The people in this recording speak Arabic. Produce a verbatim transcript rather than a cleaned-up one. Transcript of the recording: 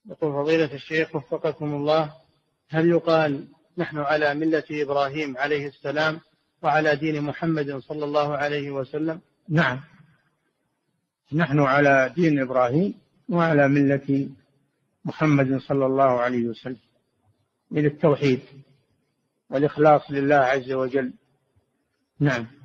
يقول فضيلة الشيخ وفقكم الله، هل يقال نحن على ملة إبراهيم عليه السلام وعلى دين محمد صلى الله عليه وسلم؟ نعم، نحن على دين إبراهيم وعلى ملة محمد صلى الله عليه وسلم إلى التوحيد والإخلاص لله عز وجل. نعم.